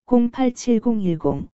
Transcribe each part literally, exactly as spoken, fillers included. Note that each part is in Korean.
공팔칠공일공.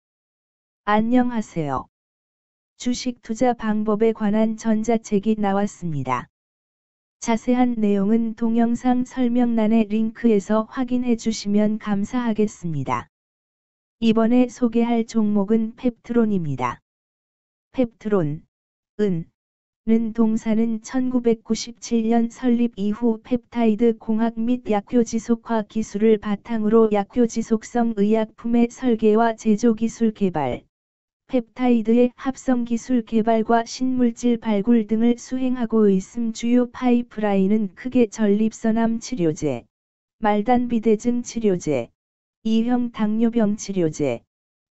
안녕하세요. 주식 투자 방법에 관한 전자책이 나왔습니다. 자세한 내용은 동영상 설명란의 링크에서 확인해 주시면 감사하겠습니다. 이번에 소개할 종목은 펩트론입니다. 펩트론, 은, 는 동사는 천구백구십칠년 설립 이후 펩타이드 공학 및 약효지속화 기술을 바탕으로 약효지속성 의약품의 설계와 제조 기술 개발, 펩타이드의 합성 기술 개발과 신물질 발굴 등을 수행하고 있음. 주요 파이프라인은 크게 전립선암 치료제, 말단비대증 치료제, 이형 당뇨병 치료제,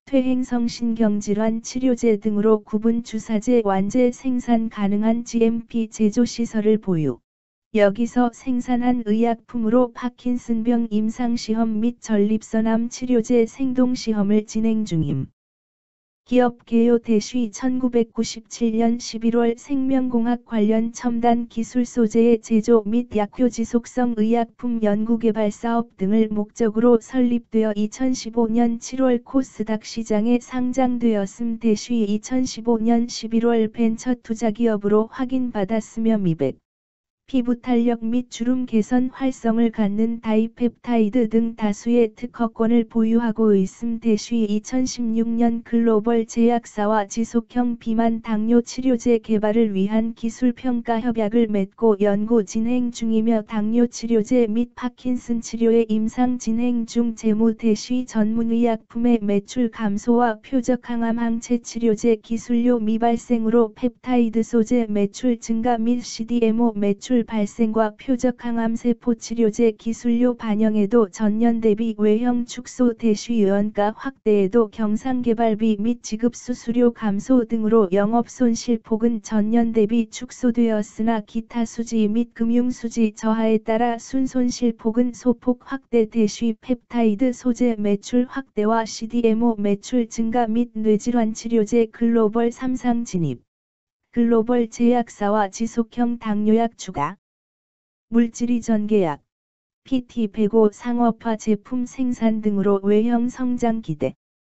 퇴행성신경질환 치료제 등으로 구분 주사제 완제 생산 가능한 지엠피 제조시설을 보유. 여기서 생산한 의약품으로 파킨슨병 임상시험 및 전립선암 치료제 생동시험을 진행 중임. 기업 개요 대쉬 천구백구십칠년 십일월 생명공학 관련 첨단 기술 소재의 제조 및 약효지속성 의약품 연구개발 사업 등을 목적으로 설립되어 이천십오년 칠월 코스닥 시장에 상장되었음. 대쉬 이천십오년 십일월 벤처 투자기업으로 확인받았으며 미백, 피부 탄력 및 주름 개선 활성을 갖는 다이펩타이드 등 다수의 특허권을 보유하고 있음. 대쉬 이천십육년 글로벌 제약사와 지속형 비만 당뇨 치료제 개발을 위한 기술평가 협약을 맺고 연구 진행 중이며 당뇨 치료제 및 파킨슨 치료의 임상 진행 중. 재무 대쉬 전문의약품의 매출 감소와 표적 항암 항체 치료제 기술료 미발생으로 펩타이드 소재 매출 증가 및 씨디엠오 매출 발생과 표적 항암 세포 치료제 기술료 반영에도 전년 대비 외형 축소. 대쉬 원가 확대에도 경상개발비 및 지급 수수료 감소 등으로 영업손실 폭은 전년 대비 축소되었으나 기타 수지 및 금융수지 저하에 따라 순손실 폭은 소폭 확대. 대쉬 펩타이드 소재 매출 확대와 씨디엠오 매출 증가 및 뇌질환 치료제 글로벌 삼상 진입, 글로벌 제약사와 지속형 당뇨약 추가, 물질이 전개약, 피티 백오 상업화 제품 생산 등으로 외형 성장 기대.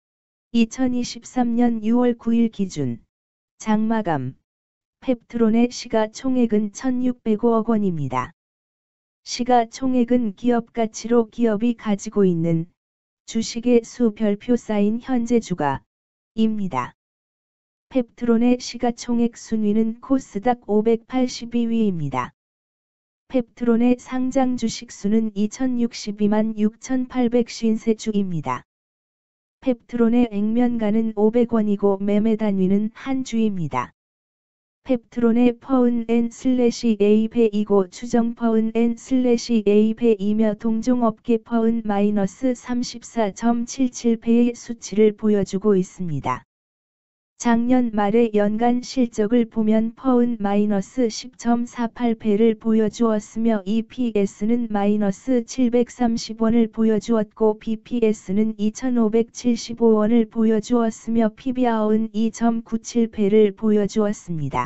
이천이십삼년 유월 구일 기준 장마감 펩트론의 시가총액은 천육백오억 원입니다. 시가총액은 기업가치로 기업이 가지고 있는 주식의 수 별표 쌓인 현재 주가입니다. 펩트론의 시가총액 순위는 코스닥 오백팔십이 위입니다. 펩트론의 상장 주식 수는 이천육십이만 육천팔백오십삼 주입니다. 펩트론의 액면가는 오백 원이고 매매 단위는 한 주입니다. 펩트론의 퍼은 엔 슬래시 에이 배이고 추정 퍼은 엔 슬래시 에이 배이며 동종업계 퍼은 마이너스 삼십사 점 칠칠 배의 수치를 보여주고 있습니다. 작년 말의 연간 실적을 보면 퍼은 마이너스 십 점 사팔 배를 보여주었으며 이피에스는 마이너스 칠백삼십 원을 보여주었고 비피에스는 이천오백칠십오 원을 보여주었으며 피비알은 이 점 구칠 배를 보여주었습니다.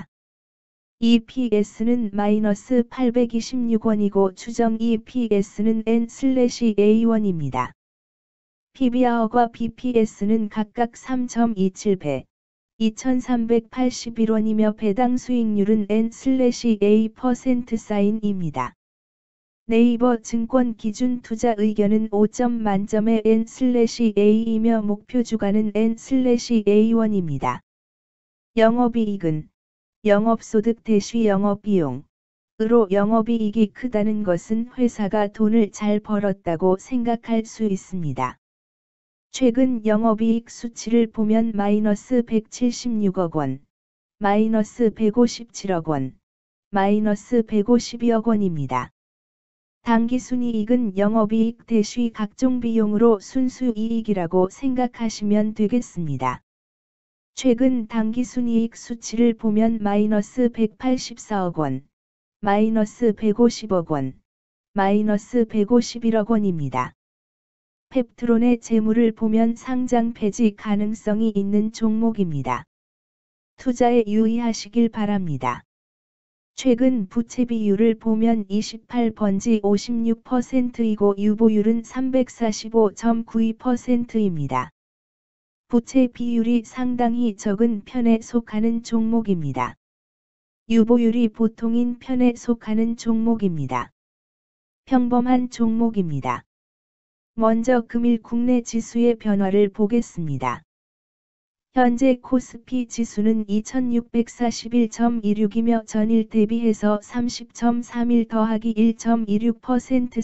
이피에스는 마이너스 팔백이십육 원이고 추정 이피에스는 엔 슬래시 에이 원입니다. 피비알과 비피에스는 각각 삼 점 이칠 배, 이천삼백팔십일 원이며 배당 수익률은 엔 슬래시 에이 퍼센트 사인입니다. 네이버 증권 기준 투자 의견은 오 점 만점의 엔 슬래시 에이이며 목표 주가는 엔 슬래시 에이 원입니다. 영업이익은 영업소득 대쉬 영업비용 으로 영업이익이 크다는 것은 회사가 돈을 잘 벌었다고 생각할 수 있습니다. 최근 영업이익 수치를 보면 마이너스 백칠십육억 원, 마이너스 백오십칠억 원, 마이너스 백오십이억 원입니다. 당기순이익은 영업이익 대쉬 각종 비용으로 순수이익이라고 생각하시면 되겠습니다. 최근 당기순이익 수치를 보면 마이너스 백팔십사억 원, 마이너스 백오십억 원, 마이너스 백오십일억 원입니다. 펩트론의 재물을 보면 상장 폐지 가능성이 있는 종목입니다. 투자에 유의하시길 바랍니다. 최근 부채 비율을 보면 이십팔 번지 오십육 퍼센트이고 유보율은 삼백사십오 점 구이 퍼센트입니다. 부채 비율이 상당히 적은 편에 속하는 종목입니다. 유보율이 보통인 편에 속하는 종목입니다. 평범한 종목입니다. 먼저 금일 국내 지수의 변화를 보겠습니다. 현재 코스피 지수는 이천육백사십일 점 이육이며 전일 대비해서 삼십 점 삼일 더하기 일 점 이육 퍼센트